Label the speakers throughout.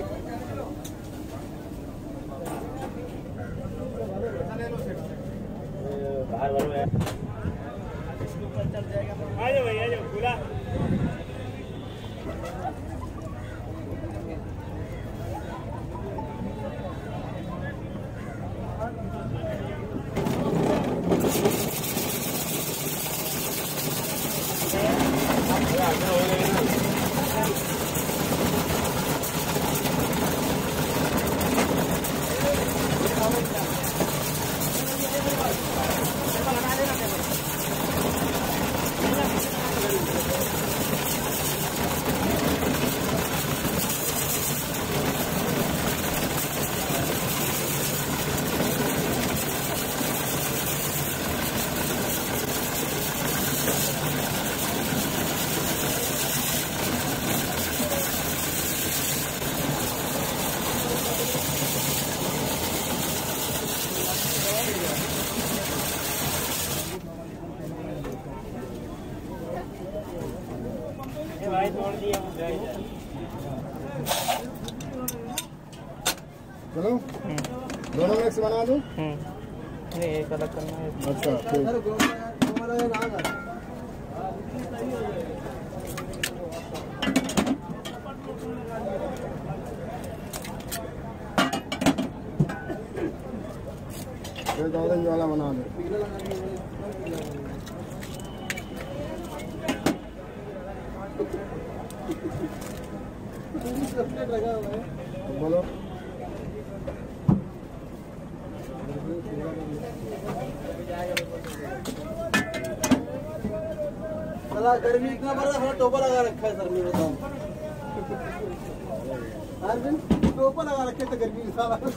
Speaker 1: बाहर वालों है, इसके ऊपर चढ़ जाएगा। आ जाओ भैया, आ जाओ खुला।
Speaker 2: चलो दोनों मिक्स बना दूं।
Speaker 1: नहीं, एक अलग करना है।
Speaker 2: अच्छा ठीक। ये ऑरेंज वाला बना दो। बोलो
Speaker 3: गर्मी इतना बड़ा है, टोपा लगा रखा है सर। मैं बताऊं हर दिन टोपा लगा रखे तो गर्मी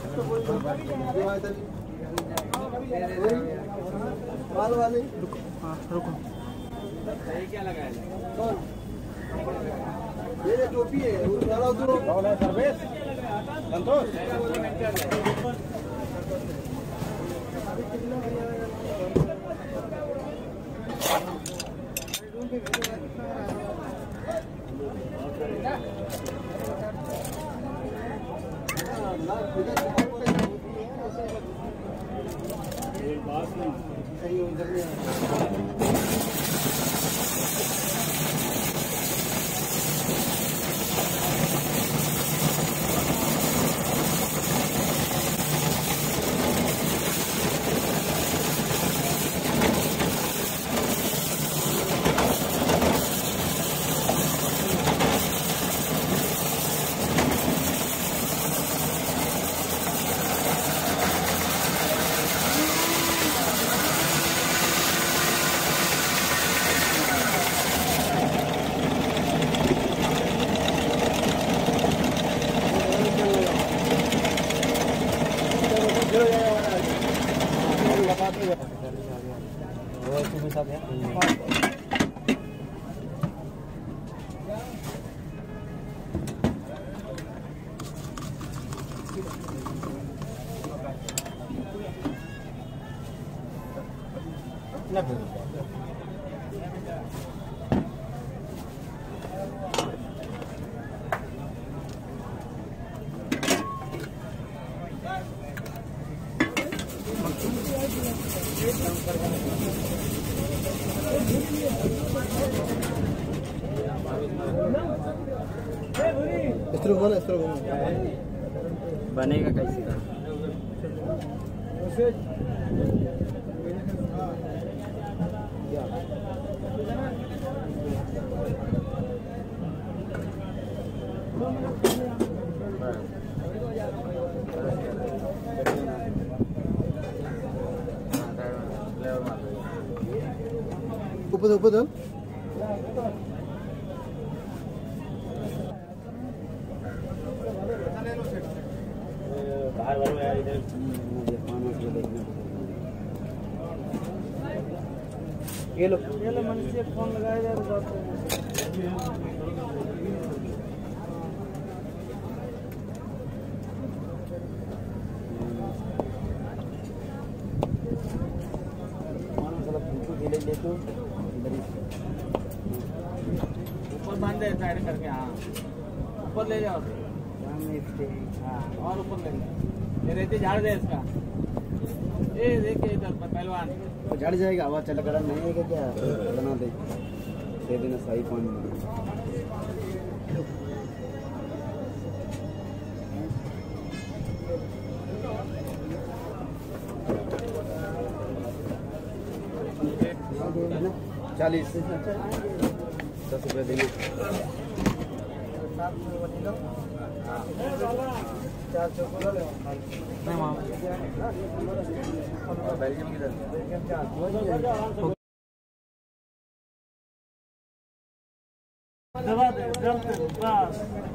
Speaker 3: माल वाले।
Speaker 1: रुको,
Speaker 3: क्या लगाया ये टोपी है,
Speaker 2: सर्विस संतोष।
Speaker 1: बनेगा कैसे का?
Speaker 3: ऊपर ऊपर दो।
Speaker 1: बाहर वालों यार इधर ये लो मन से फोन लगाया जाए तो ऊपर बांध दे साइड करके। हाँ ऊपर ले जाओ।
Speaker 3: हाँ और ऊपर ले ये रहते झाड़ दे इसका ये देखिए इधर पर पहलवान
Speaker 2: तो झड़ जाएगा हवा चल गरम नहीं है क्या बना दे देना सही पानी में है ना 40 10 रुपये देंगे 4 चौकोला ले
Speaker 3: नहीं मामा
Speaker 2: बेल्जियम किधर
Speaker 1: दबा दे जल्द बस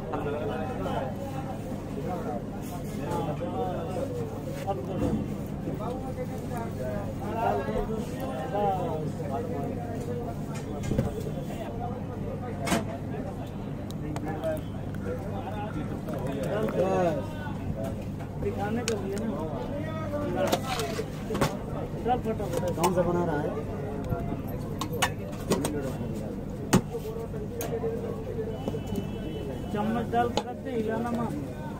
Speaker 1: अब दो दिखाने के लिए ना चल फटाफट
Speaker 2: कौन सा बना रहा है
Speaker 1: चम्मच डाल कर रखते हिलाना मत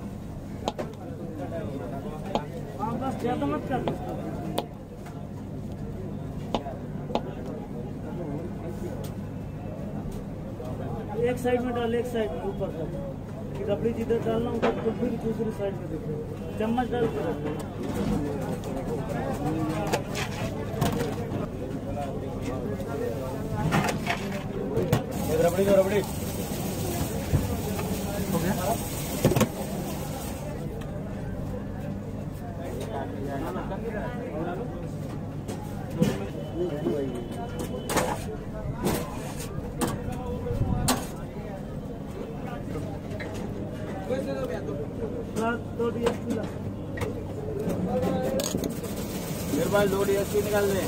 Speaker 1: हाँ बस ज्यादा मत कर एक साइड में डाल एक साइड में ऊपर तक रबड़ी जिधर डालना उधर कुल्फी की दूसरी साइड में देखो चम्मच डाल कर
Speaker 2: रबड़ी दो रबड़ी
Speaker 3: हो गया
Speaker 1: दो DSP ला
Speaker 3: मेरे पास 2 DSP निकाल दे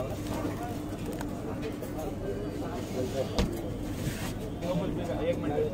Speaker 3: एक मिनट